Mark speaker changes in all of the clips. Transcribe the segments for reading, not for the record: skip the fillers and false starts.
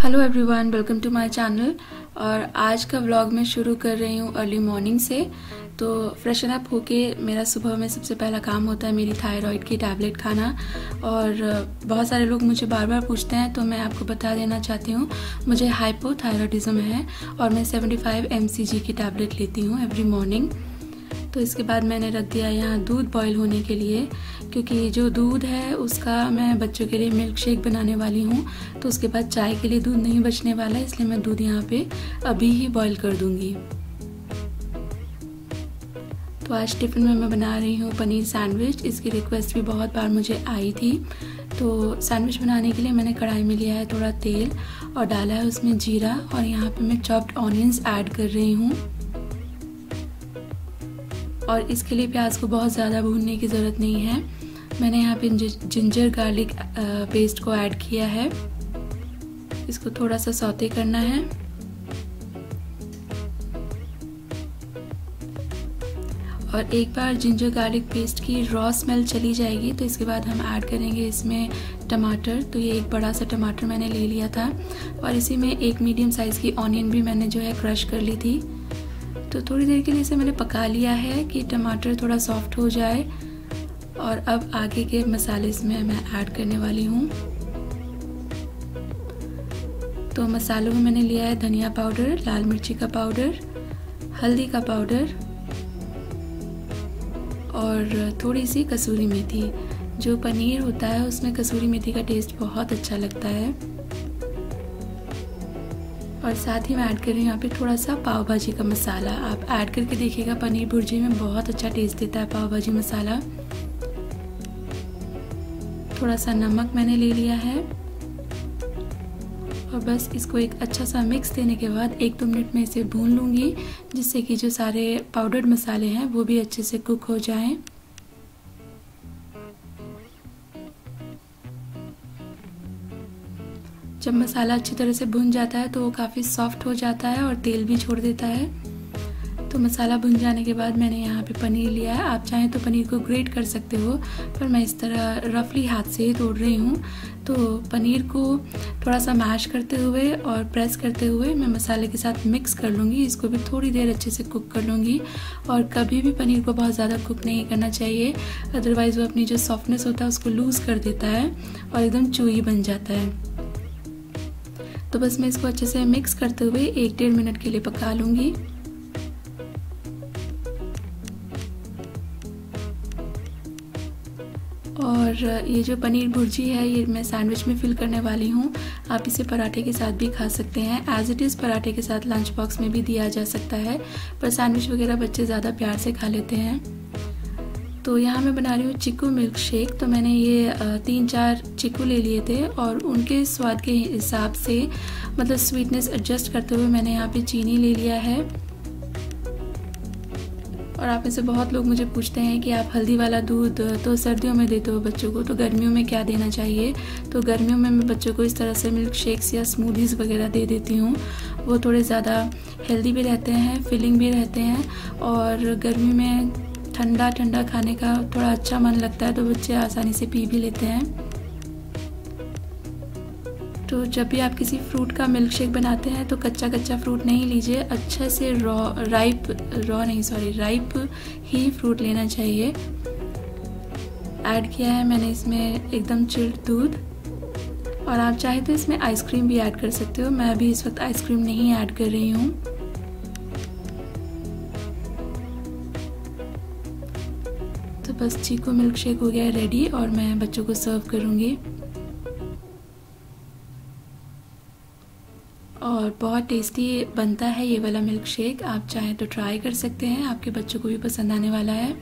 Speaker 1: Hello everyone, welcome to my channel. और आज का व्लॉग मैं शुरू कर रही हूँ अर्ली मॉर्निंग से। तो फ्रेशन अप होके मेरा सुबह में सबसे पहला काम होता है मेरी थायराइड की टैबलेट खाना। और बहुत सारे लोग मुझे बार बार पूछते हैं, तो मैं आपको बता देना चाहती हूँ मुझे हाइपोथायराइडिज्म है और मैं 75 mcg की टैबलेट लेती हूँ एवरी मॉर्निंग। तो इसके बाद मैंने रख दिया यहाँ दूध बॉईल होने के लिए, क्योंकि जो दूध है उसका मैं बच्चों के लिए मिल्क शेक बनाने वाली हूँ। तो उसके बाद चाय के लिए दूध नहीं बचने वाला है, इसलिए मैं दूध यहाँ पे अभी ही बॉईल कर दूँगी। तो आज टिफ़िन में मैं बना रही हूँ पनीर सैंडविच। इसकी रिक्वेस्ट भी बहुत बार मुझे आई थी। तो सैंडविच बनाने के लिए मैंने कढ़ाई में लिया है थोड़ा तेल और डाला है उसमें जीरा, और यहाँ पे मैं चॉप्ड ऑनियंस ऐड कर रही हूँ। और इसके लिए प्याज को बहुत ज़्यादा भूनने की ज़रूरत नहीं है। मैंने यहाँ पे जिंजर गार्लिक पेस्ट को ऐड किया है। इसको थोड़ा सा सौते करना है। और एक बार जिंजर गार्लिक पेस्ट की रॉ स्मेल चली जाएगी तो इसके बाद हम ऐड करेंगे इसमें टमाटर। तो ये एक बड़ा सा टमाटर मैंने ले लिया था, और इसी में एक मीडियम साइज़ की ऑनियन भी मैंने जो है क्रश कर ली थी। तो थोड़ी देर के लिए इसे मैंने पका लिया है कि टमाटर थोड़ा सॉफ्ट हो जाए। और अब आगे के मसाले इसमें मैं ऐड करने वाली हूँ। तो मसालों में मैंने लिया है धनिया पाउडर, लाल मिर्ची का पाउडर, हल्दी का पाउडर और थोड़ी सी कसूरी मेथी। जो पनीर होता है उसमें कसूरी मेथी का टेस्ट बहुत अच्छा लगता है। और साथ ही मैं ऐड कर रही हूँ यहाँ पे थोड़ा सा पाव भाजी का मसाला। आप ऐड करके देखिएगा, पनीर भुर्जी में बहुत अच्छा टेस्ट देता है पाव भाजी मसाला। थोड़ा सा नमक मैंने ले लिया है, और बस इसको एक अच्छा सा मिक्स देने के बाद 1-2 मिनट में इसे भून लूँगी, जिससे कि जो सारे पाउडर्ड मसाले हैं वो भी अच्छे से कुक हो जाएं। जब मसाला अच्छी तरह से भुन जाता है तो वो काफ़ी सॉफ्ट हो जाता है और तेल भी छोड़ देता है। तो मसाला भुन जाने के बाद मैंने यहाँ पे पनीर लिया है। आप चाहें तो पनीर को ग्रेट कर सकते हो, पर मैं इस तरह रफली हाथ से ही तोड़ रही हूँ। तो पनीर को थोड़ा सा मैश करते हुए और प्रेस करते हुए मैं मसाले के साथ मिक्स कर लूँगी। इसको भी थोड़ी देर अच्छे से कुक कर लूँगी। और कभी भी पनीर को बहुत ज़्यादा कुक नहीं करना चाहिए, अदरवाइज़ वो अपनी जो सॉफ्टनेस होता है उसको लूज़ कर देता है और एकदम चूई बन जाता है। तो बस मैं इसको अच्छे से मिक्स करते हुए 1-1.5 मिनट के लिए पका लूँगी। और ये जो पनीर भुर्जी है ये मैं सैंडविच में फिल करने वाली हूँ। आप इसे पराठे के साथ भी खा सकते हैं। एज इट इज़ पराठे के साथ लंच बॉक्स में भी दिया जा सकता है, पर सैंडविच वगैरह बच्चे ज़्यादा प्यार से खा लेते हैं। तो यहाँ मैं बना रही हूँ चीकू मिल्क शेक। तो मैंने ये 3-4 चीकू ले लिए थे, और उनके स्वाद के हिसाब से मतलब स्वीटनेस एडजस्ट करते हुए मैंने यहाँ पे चीनी ले लिया है। और आप में से बहुत लोग मुझे पूछते हैं कि आप हल्दी वाला दूध तो सर्दियों में देते हो बच्चों को, तो गर्मियों में क्या देना चाहिए। तो गर्मियों में मैं बच्चों को इस तरह से मिल्क शेक्स या स्मूदीज़ वगैरह दे देती हूँ। वो थोड़े ज़्यादा हेल्दी भी रहते हैं, फिलिंग भी रहते हैं, और गर्मी में ठंडा ठंडा खाने का थोड़ा अच्छा मन लगता है, तो बच्चे आसानी से पी भी लेते हैं। तो जब भी आप किसी फ्रूट का मिल्क शेक बनाते हैं तो कच्चा कच्चा फ्रूट नहीं लीजिए, अच्छे से राइप ही फ्रूट लेना चाहिए। ऐड किया है मैंने इसमें एकदम चिल्ड दूध, और आप चाहे तो इसमें आइसक्रीम भी ऐड कर सकते हो। मैं अभी इस वक्त आइसक्रीम नहीं ऐड कर रही हूँ। तो बस चीकू मिल्क शेक हो गया है रेडी, और मैं बच्चों को सर्व करूँगी। और बहुत टेस्टी बनता है ये वाला मिल्क शेक। आप चाहें तो ट्राई कर सकते हैं, आपके बच्चों को भी पसंद आने वाला है।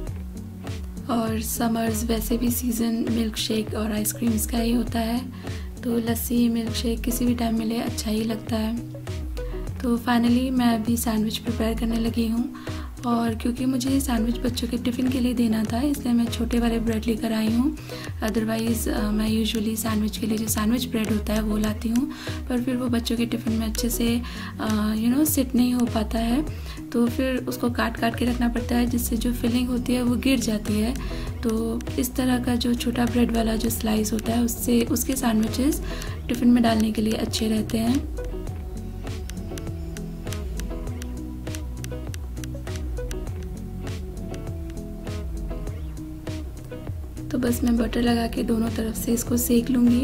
Speaker 1: और समर्स वैसे भी सीज़न मिल्क शेक और आइसक्रीम्स का ही होता है। तो लस्सी, मिल्क शेक किसी भी टाइम मिले अच्छा ही लगता है। तो फाइनली मैं अभी सैंडविच प्रिपेयर करने लगी हूँ, और क्योंकि मुझे सैंडविच बच्चों के टिफ़िन के लिए देना था इसलिए मैं छोटे वाले ब्रेड लेकर आई हूँ। अदरवाइज़ मैं यूजुअली सैंडविच के लिए जो सैंडविच ब्रेड होता है वो लाती हूँ, पर फिर वो बच्चों के टिफ़िन में अच्छे से सिट नहीं हो पाता है, तो फिर उसको काट काट के रखना पड़ता है, जिससे जो फिलिंग होती है वो गिर जाती है। तो इस तरह का जो छोटा ब्रेड वाला जो स्लाइस होता है उससे उसके सैंडविचेस टिफ़िन में डालने के लिए अच्छे रहते हैं। तो बस मैं बटर लगा के दोनों तरफ से इसको सेक लूँगी।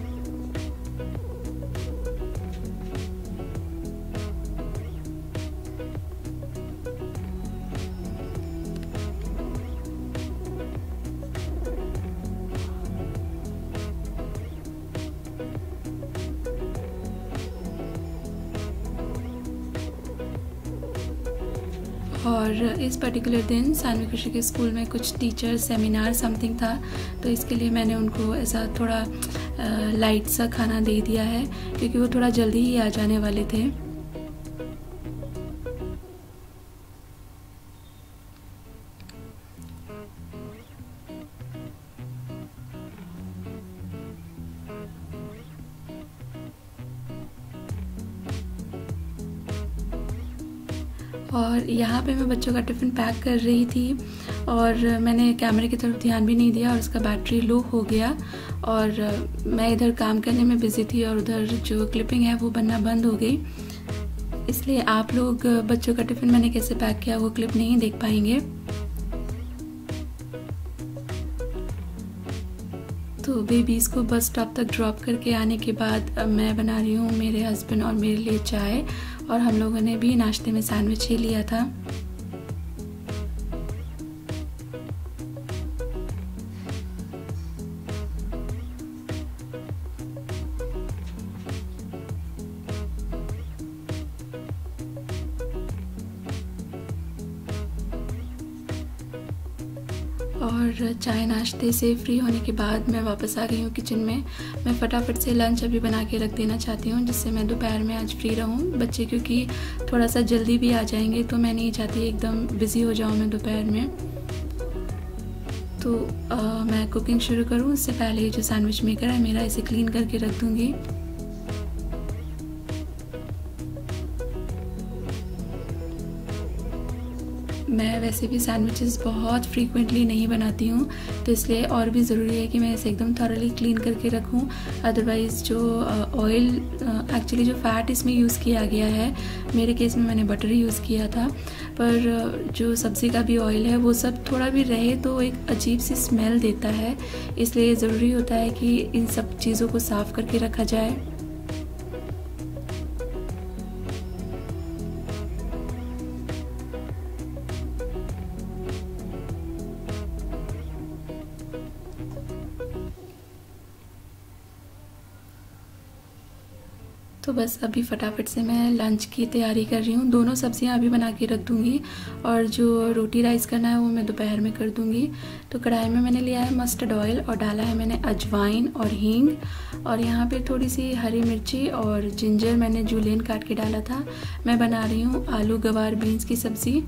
Speaker 1: और इस पर्टिकुलर दिन सानवी खुशी के स्कूल में कुछ टीचर सेमिनार समथिंग था, तो इसके लिए मैंने उनको ऐसा थोड़ा लाइट सा खाना दे दिया है, क्योंकि वो थोड़ा जल्दी ही आ जाने वाले थे। और यहाँ पे मैं बच्चों का टिफ़िन पैक कर रही थी, और मैंने कैमरे की तरफ ध्यान भी नहीं दिया और उसका बैटरी लो हो गया, और मैं इधर काम करने में बिज़ी थी और उधर जो क्लिपिंग है वो बनना बंद हो गई, इसलिए आप लोग बच्चों का टिफ़िन मैंने कैसे पैक किया वो क्लिप नहीं देख पाएंगे। तो बेबीज़ को बस स्टॉप तक ड्रॉप करके आने के बाद मैं बना रही हूँ मेरे हस्बैंड और मेरे लिए चाय, और हम लोगों ने भी नाश्ते में सैंडविच ही लिया था। और चाय नाश्ते से फ्री होने के बाद मैं वापस आ गई हूँ किचन में। मैं फटाफट से लंच अभी बना के रख देना चाहती हूँ, जिससे मैं दोपहर में आज फ्री रहूँ। बच्चे क्योंकि थोड़ा सा जल्दी भी आ जाएंगे, तो मैं नहीं चाहती एकदम बिज़ी हो जाऊँ मैं दोपहर में। तो मैं कुकिंग शुरू करूँ उससे पहले जो सैंडविच मेकर है मेरा, इसे क्लीन करके रख दूँगी। मैं वैसे भी सैंडविचेस बहुत फ्रीक्वेंटली नहीं बनाती हूँ, तो इसलिए और भी ज़रूरी है कि मैं इसे एकदम थॉरली क्लीन करके रखूँ। अदरवाइज़ जो ऑयल एक्चुअली जो फ़ैट इसमें यूज़ किया गया है, मेरे केस में मैंने बटर यूज़ किया था, पर जो सब्ज़ी का भी ऑयल है वो सब थोड़ा भी रहे तो एक अजीब सी स्मेल देता है, इसलिए ज़रूरी होता है कि इन सब चीज़ों को साफ़ करके रखा जाए। तो बस अभी फटाफट से मैं लंच की तैयारी कर रही हूँ। दोनों सब्जियाँ अभी बना के रख दूँगी, और जो रोटी राइस करना है वो मैं दोपहर में कर दूँगी। तो कढ़ाई में मैंने लिया है मस्टर्ड ऑयल, और डाला है मैंने अजवाइन और हींग, और यहाँ पे थोड़ी सी हरी मिर्ची और जिंजर मैंने जूलियन काट के डाला था। मैं बना रही हूँ आलू गवार बीन्स की सब्ज़ी।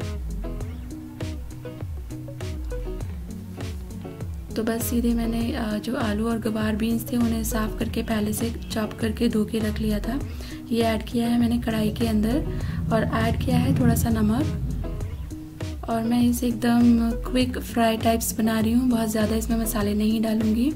Speaker 1: तो बस सीधे मैंने जो आलू और गवार बीन्स थे उन्हें साफ़ करके पहले से चॉप करके धो के रख लिया था। ये ऐड किया है मैंने कढ़ाई के अंदर, और ऐड किया है थोड़ा सा नमक, और मैं इसे एकदम क्विक फ्राई टाइप्स बना रही हूँ। बहुत ज़्यादा इसमें मसाले नहीं डालूँगी।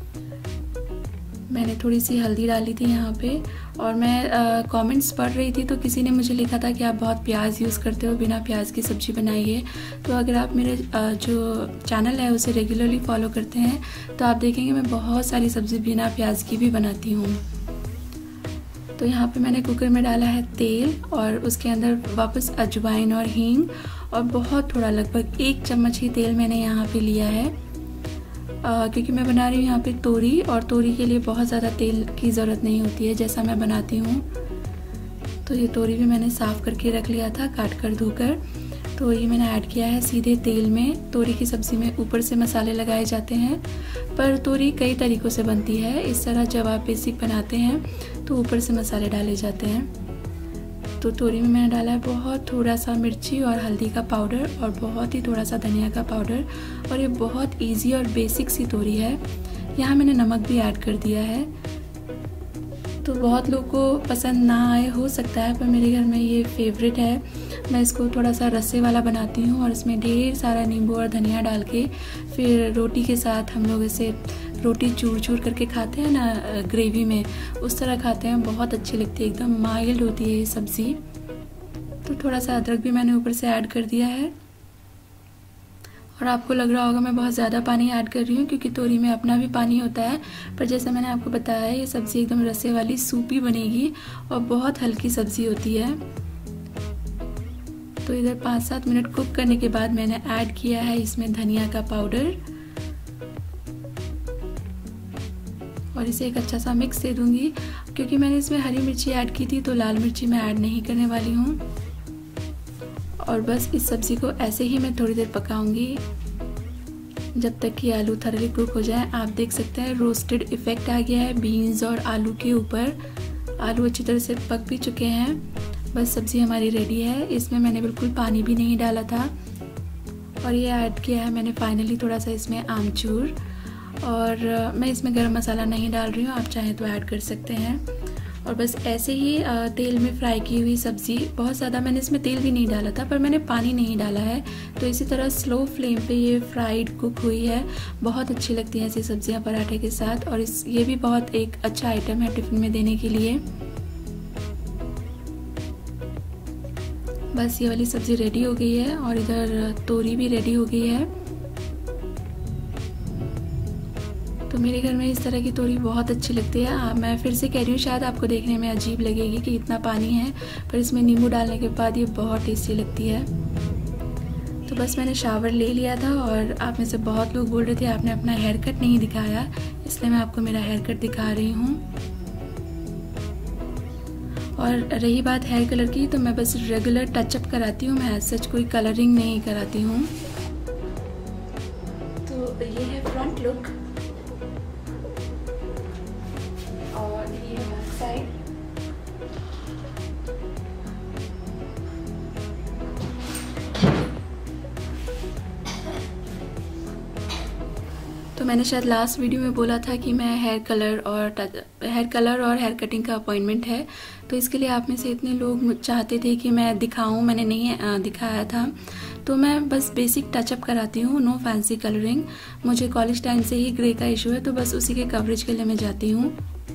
Speaker 1: मैंने थोड़ी सी हल्दी डाली थी यहाँ पे, और मैं कमेंट्स पढ़ रही थी तो किसी ने मुझे लिखा था कि आप बहुत प्याज यूज़ करते हो, बिना प्याज की सब्ज़ी बनाइए। तो अगर आप मेरे जो चैनल है उसे रेगुलरली फॉलो करते हैं तो आप देखेंगे मैं बहुत सारी सब्ज़ी बिना प्याज की भी बनाती हूँ। तो यहाँ पे मैंने कुकर में डाला है तेल, और उसके अंदर वापस अजवाइन और हींग, और बहुत थोड़ा लगभग 1 चम्मच ही तेल मैंने यहाँ पे लिया है, क्योंकि मैं बना रही हूँ यहाँ पे तोरी, और तोरी के लिए बहुत ज़्यादा तेल की ज़रूरत नहीं होती है जैसा मैं बनाती हूँ। तो ये तोरी भी मैंने साफ़ करके रख लिया था, काट कर धोकर। तो ये मैंने ऐड किया है सीधे तेल में। तोरी की सब्ज़ी में ऊपर से मसाले लगाए जाते हैं, पर तोरी कई तरीक़ों से बनती है। इस तरह जब आप बेसिक बनाते हैं तो ऊपर से मसाले डाले जाते हैं। तो तोरी में मैंने डाला है बहुत थोड़ा सा मिर्ची और हल्दी का पाउडर और बहुत ही थोड़ा सा धनिया का पाउडर, और ये बहुत ईजी और बेसिक सी तोरी है। यहाँ मैंने नमक भी ऐड कर दिया है। तो बहुत लोगों को पसंद ना आए हो सकता है, पर मेरे घर में ये फेवरेट है। मैं इसको थोड़ा सा रस्से वाला बनाती हूँ और इसमें ढेर सारा नींबू और धनिया डाल के फिर रोटी के साथ हम लोग इसे रोटी चूर चूर करके खाते हैं ना, ग्रेवी में, उस तरह खाते हैं। बहुत अच्छी लगती है, एकदम माइल्ड होती है ये सब्ज़ी। तो थोड़ा सा अदरक भी मैंने ऊपर से ऐड कर दिया है। और आपको लग रहा होगा मैं बहुत ज़्यादा पानी ऐड कर रही हूँ, क्योंकि तोरी में अपना भी पानी होता है। पर जैसे मैंने आपको बताया है, ये सब्ज़ी एकदम रस्से वाली सूपी बनेगी और बहुत हल्की सब्ज़ी होती है। तो इधर 5-7 मिनट कुक करने के बाद मैंने ऐड किया है इसमें धनिया का पाउडर, और इसे एक अच्छा सा मिक्स दे दूँगी। क्योंकि मैंने इसमें हरी मिर्ची ऐड की थी, तो लाल मिर्ची मैं ऐड नहीं करने वाली हूँ। और बस इस सब्ज़ी को ऐसे ही मैं थोड़ी देर पकाऊंगी जब तक कि आलू थोड़े कुक हो जाए। आप देख सकते हैं रोस्टेड इफ़ेक्ट आ गया है बीन्स और आलू के ऊपर। आलू अच्छी तरह से पक भी चुके हैं। बस सब्ज़ी हमारी रेडी है। इसमें मैंने बिल्कुल पानी भी नहीं डाला था। और ये ऐड किया है मैंने फाइनली थोड़ा सा इसमें आमचूर, और मैं इसमें गरम मसाला नहीं डाल रही हूँ, आप चाहें तो ऐड कर सकते हैं। और बस ऐसे ही तेल में फ्राई की हुई सब्ज़ी, बहुत ज़्यादा मैंने इसमें तेल भी नहीं डाला था, पर मैंने पानी नहीं डाला है। तो इसी तरह स्लो फ्लेम पे ये फ्राइड कुक हुई है। बहुत अच्छी लगती हैं ऐसी सब्जियां पराठे के साथ, और ये भी बहुत एक अच्छा आइटम है टिफ़िन में देने के लिए। बस ये वाली सब्ज़ी रेडी हो गई है और इधर तोरी भी रेडी हो गई है। तो मेरे घर में इस तरह की तोरी बहुत अच्छी लगती है। मैं फिर से कह रही हूँ, शायद आपको देखने में अजीब लगेगी कि इतना पानी है, पर इसमें नींबू डालने के बाद ये बहुत टेस्टी लगती है। तो बस मैंने शावर ले लिया था, और आप में से बहुत लोग बोल रहे थे आपने अपना हेयर कट नहीं दिखाया, इसलिए मैं आपको मेरा हेयर कट दिखा रही हूँ। और रही बात हेयर कलर की, तो मैं बस रेगुलर टचअप कराती हूँ, मैं सच कोई कलरिंग नहीं कराती हूँ। तो ये है फ्रंट लुक, और ये है बैक साइड। तो मैंने शायद लास्ट वीडियो में बोला था कि मैं हेयर कलर और हेयर कटिंग का अपॉइंटमेंट है, तो इसके लिए आप में से इतने लोग चाहते थे कि मैं दिखाऊं, मैंने नहीं दिखाया था। तो मैं बस बेसिक टचअप कराती हूँ, नो फैंसी कलरिंग। मुझे कॉलेज टाइम से ही ग्रे का इशू है, तो बस उसी के कवरेज के लिए मैं जाती हूँ।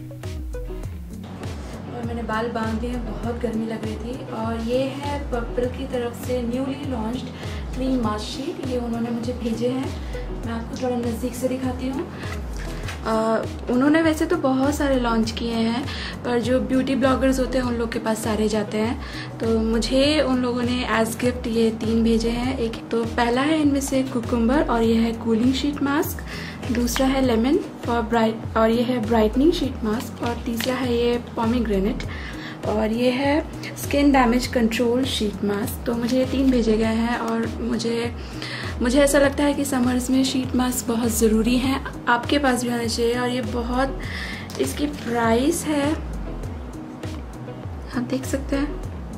Speaker 1: और मैंने बाल बांध दिए, बहुत गर्मी लग रही थी। और ये है पर्पल की तरफ से newly launched cream mask sheet, ये उन्होंने मुझे भेजे हैं। मैं आपको थोड़ा नज़दीक से दिखाती हूँ। उन्होंने वैसे तो बहुत सारे लॉन्च किए हैं, पर जो ब्यूटी ब्लॉगर्स होते हैं उन लोग के पास सारे जाते हैं। तो मुझे उन लोगों ने एज गिफ्ट ये 3 भेजे हैं। एक तो पहला है इनमें से कुकुम्बर, और ये है कूलिंग शीट मास्क। दूसरा है लेमन फॉर ब्राइट, और ये है ब्राइटनिंग शीट मास्क। और तीसरा है ये पोमीग्रेनेट, और ये है skin damage control sheet mask. तो मुझे ये 3 भेजे गए हैं, और मुझे ऐसा लगता है कि समर्स में शीट मास्क बहुत ज़रूरी हैं, आपके पास भी होना चाहिए। और ये बहुत, इसकी प्राइस है, आप देख सकते हैं,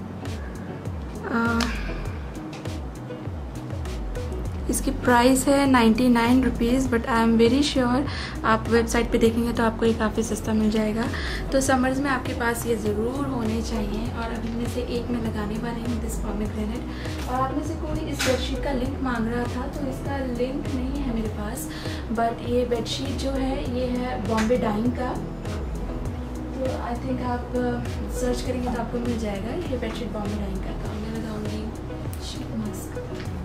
Speaker 1: इसकी प्राइस है 99 rupees, but I am very sure आप वेबसाइट पे देखेंगे तो आपको ये काफ़ी सस्ता मिल जाएगा। तो समर्स में आपके पास ये ज़रूर होने चाहिए। और अभी में से एक मैं लगाने वाली हूँ, दिस पोमीग्रेनेट। और आप में से कोई इस बेडशीट का लिंक मांग रहा था, तो इसका लिंक नहीं है मेरे पास, बट ये बेडशीट जो है ये है बॉम्बे डाइंग का। तो आई थिंक आप सर्च करेंगे तो आपको मिल जाएगा। ये बेडशीट बॉम्बे डाइंग का था। मैं लगाऊंगी शीट मास्क।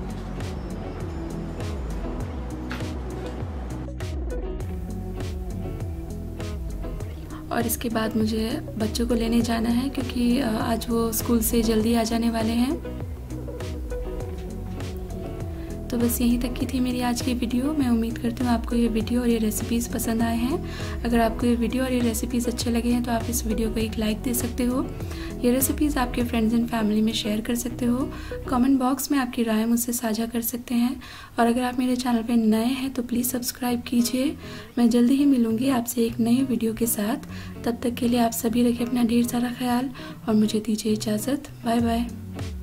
Speaker 1: और इसके बाद मुझे बच्चों को लेने जाना है, क्योंकि आज वो स्कूल से जल्दी आ जाने वाले हैं। तो बस यहीं तक की थी मेरी आज की वीडियो। मैं उम्मीद करती हूँ आपको ये वीडियो और ये रेसिपीज़ पसंद आए हैं। अगर आपको ये वीडियो और ये रेसिपीज़ अच्छे लगे हैं तो आप इस वीडियो को एक लाइक दे सकते हो। ये रेसिपीज़ आपके फ्रेंड्स एंड फैमिली में शेयर कर सकते हो। कमेंट बॉक्स में आपकी राय मुझसे साझा कर सकते हैं। और अगर आप मेरे चैनल पर नए हैं तो प्लीज़ सब्सक्राइब कीजिए। मैं जल्दी ही मिलूँगी आपसे एक नई वीडियो के साथ। तब तक के लिए आप सभी रखें अपना ढेर सारा ख्याल और मुझे दीजिए इजाज़त। Bye bye.